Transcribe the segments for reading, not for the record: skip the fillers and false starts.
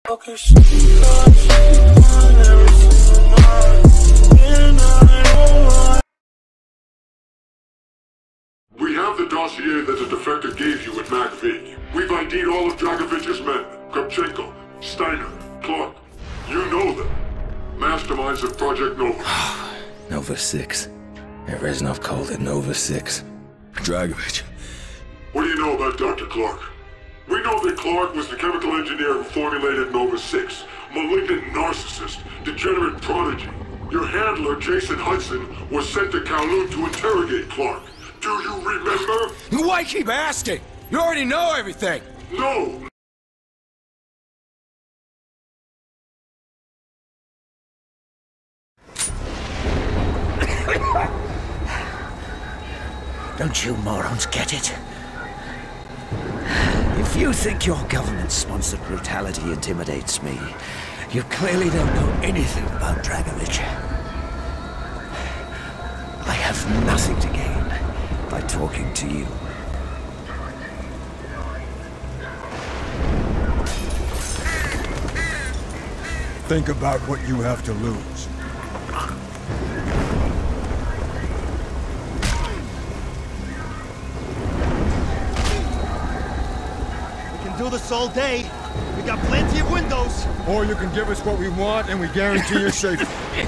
We have the dossier that the defector gave you at MacV. We've ID'd all of Dragovich's men. Kopchenko, Steiner, Clark. You know them. Masterminds of Project Nova. Nova 6. Reznov called it Nova 6. Dragovich. What do you know about Dr. Clark? We know that Clark was the chemical engineer who formulated Nova 6. Malignant narcissist, degenerate prodigy. Your handler, Jason Hudson, was sent to Kowloon to interrogate Clark. Do you remember? Why keep asking? You already know everything! No! Don't you morons get it? If you think your government-sponsored brutality intimidates me, you clearly don't know anything about Dragovich. I have nothing to gain by talking to you. Think about what you have to lose. Do this all day. We got plenty of windows. Or you can give us what we want and we guarantee your safety.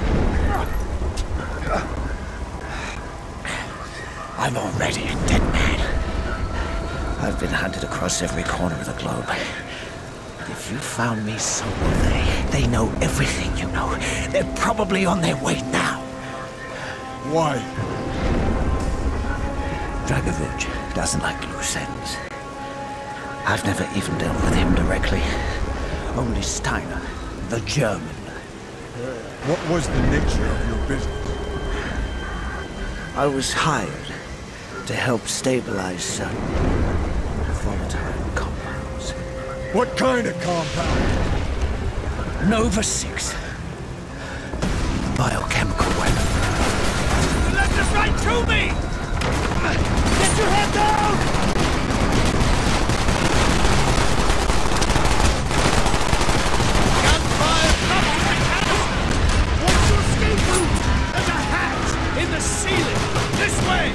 I'm already a dead man. I've been hunted across every corner of the globe. If you found me somewhere, they know everything you know. They're probably on their way now. Why? Dragovich doesn't like loose ends. I've never even dealt with him directly. Only Steiner, the German. What was the nature of your business? I was hired to help stabilize certain volatile compounds. What kind of compound? Nova 6. Biochemical weapon. You left us right to me! Get your head down! In the ceiling! This way!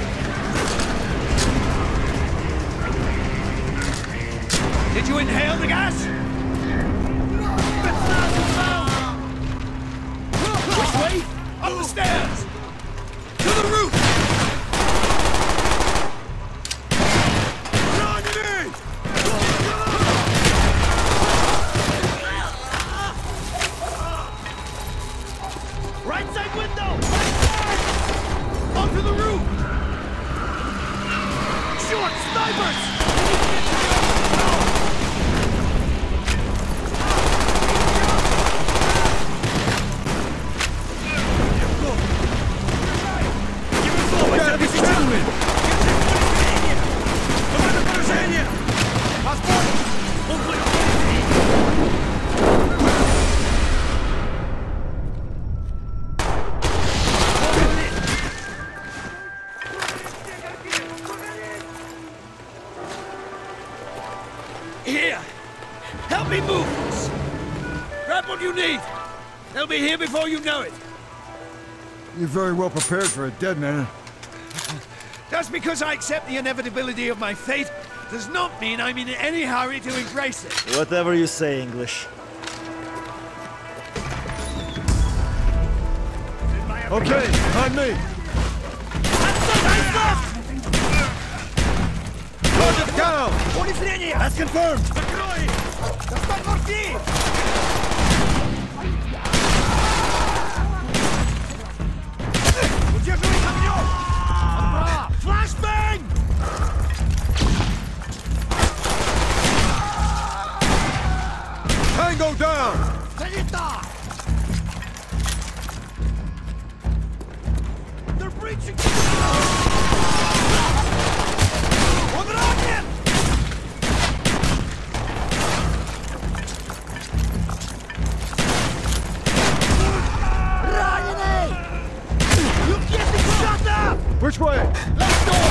Did you inhale the gas? Which way? Up the stairs! To the roof! Right side window! Onto the roof! Short snipers! Here! Help me move this! Grab what you need! They'll be here before you know it! You're very well prepared for a dead man. Just because I accept the inevitability of my fate does not mean I'm in any hurry to embrace it. Whatever you say, English. Okay, on me! Target down! That's confirmed! Flashbang! Tango down! They're breaching! Which way? Let's go!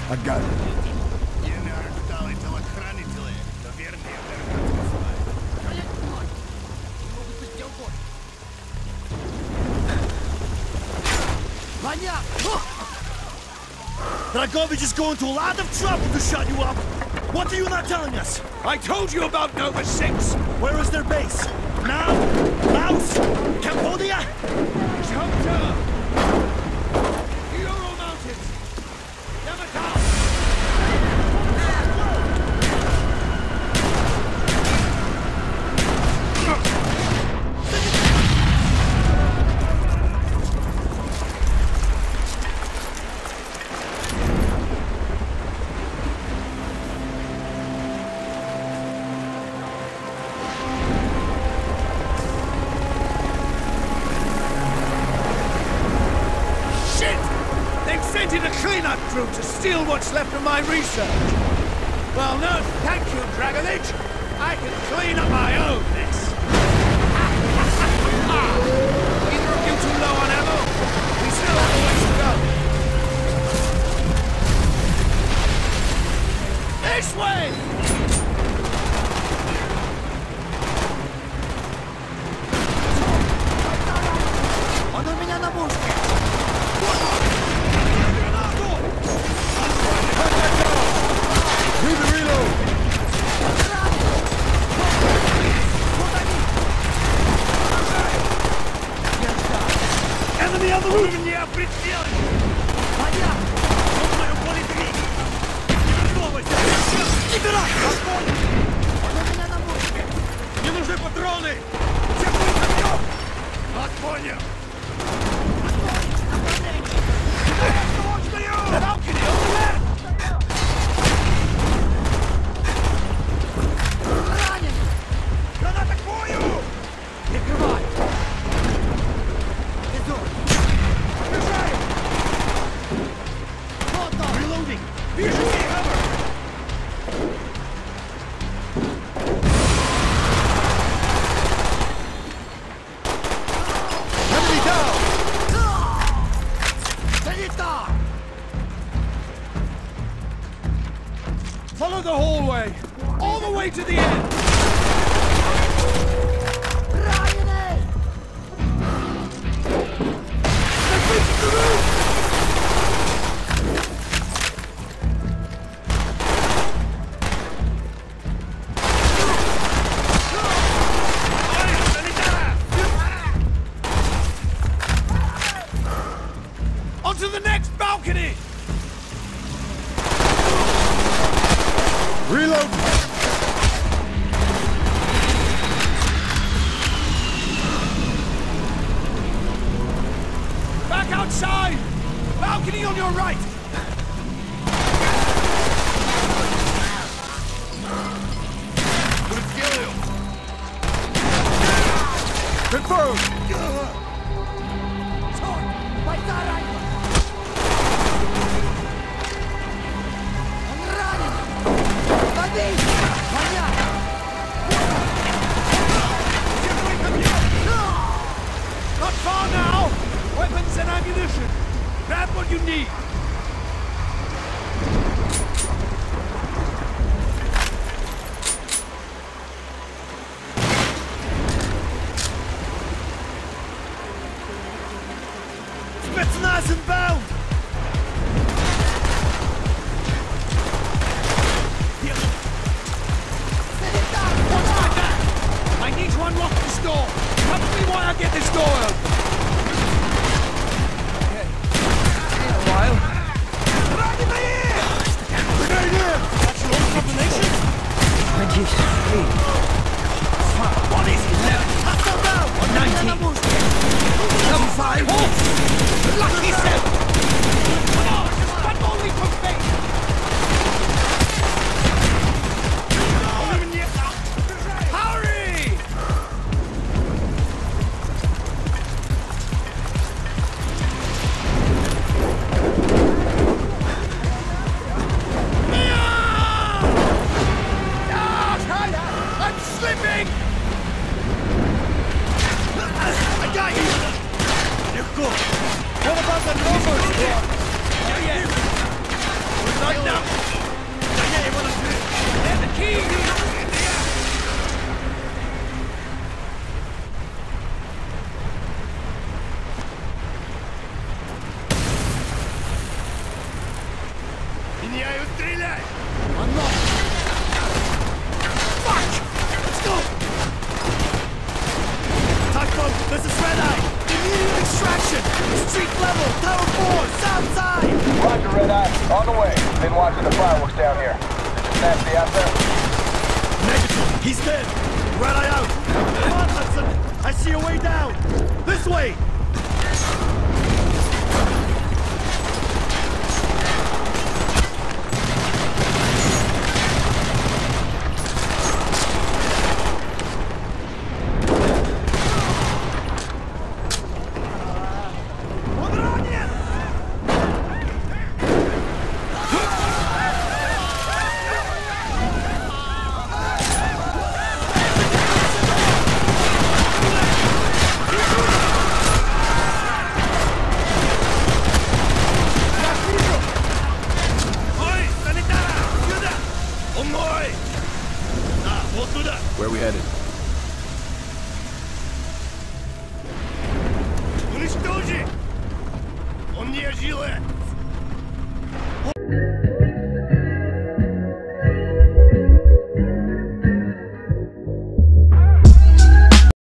I got it. Dragovich is going to a lot of trouble to shut you up. What are you not telling us? I told you about Nova 6. Where is their base? Now? Laos? Cambodia? Choctaw! Ural Mountains! Yamato! To steal what's left of my research. Well, no, thank you, Dragovich. I can clean up my own mess. Either of you too low on ammo? We still have a ways to go. This way! Он у меня на мушке. Enemy on the roof! Меня преследуют! Моя! Вот мое поле зрения! Готовность! Киберак! Огонь! Он у меня на мушке! Мне нужны патроны! Всех мы забьем! Вот понял! Balcony, over there! Ранен! Граната к бою! Прикрывай! Иду! Обижаю! Вот он! Reloading! Вижу их! Enemy down! Занято! Follow the hallway! All the way to the end! They've reached the roof! Onto the next balcony! Reload! Back outside! Balcony on your right! Confirmed! Not far now! Weapons and ammunition! Grab what you need! Spetsnaz inbound! Watch my back! I need to unlock this door! Probably why I get this door open! Okay. In a while. Right in my ear! Grenade here! That's your own combination? 23. What is it now? Hostile down! 19. Level 5. Lucky 7! Come on! But only from face! Hurry! I стреляй! Оно! Fuck! Let's go! Tugboat, this is Red Eye! Immediate extraction! Street level, Tower 4, south side! Roger, Red Eye. On the way. Been watching the fireworks down here. Did you snatch the Aspyr? Negative! He's dead! Red Eye out! Come on, Hudson! I see a way down! This way! Where are we headed? Уничтожи! Он не жилец!